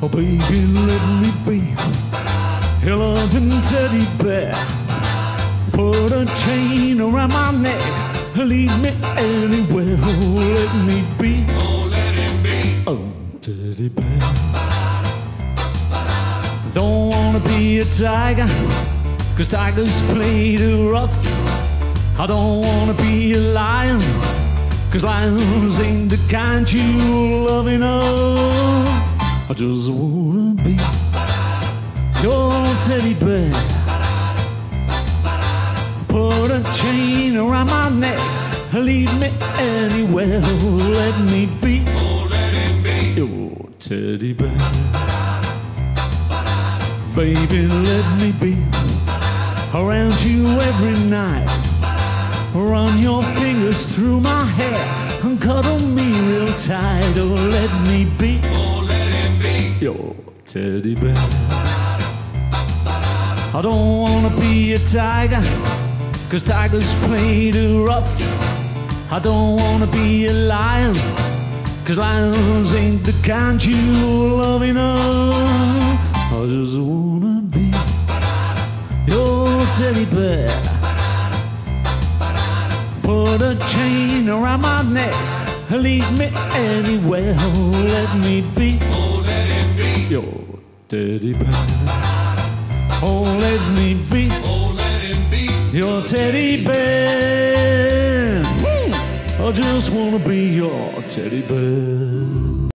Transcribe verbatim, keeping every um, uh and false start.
Oh, baby, let me be your loving teddy bear. Put a chain around my neck, lead me anywhere. Oh, let me be, Oh, let him be. oh, teddy bear. Don't wanna be a tiger, 'cause tigers play too rough. I don't wanna be a lion, 'cause lions ain't the kind you love enough. I just wanna be your teddy bear. Put a chain around my neck, lead me anywhere. Let me be, Oh, let him be. your teddy bear. Baby, let me be around you every night. Run your fingers through my hair and cuddle me real tight. Oh, let me be, Oh, let him be. your teddy bear. I don't wanna be a tiger, 'cause tigers play too rough. I don't wanna be a lion, 'cause lions ain't the kind you love enough. I just wanna be your teddy bear. Put a chain around my neck, lead me anywhere. Let me be, Oh, let him be. your teddy bear. Oh, let me be Oh, let him be. your teddy bear. I just wanna be your teddy bear.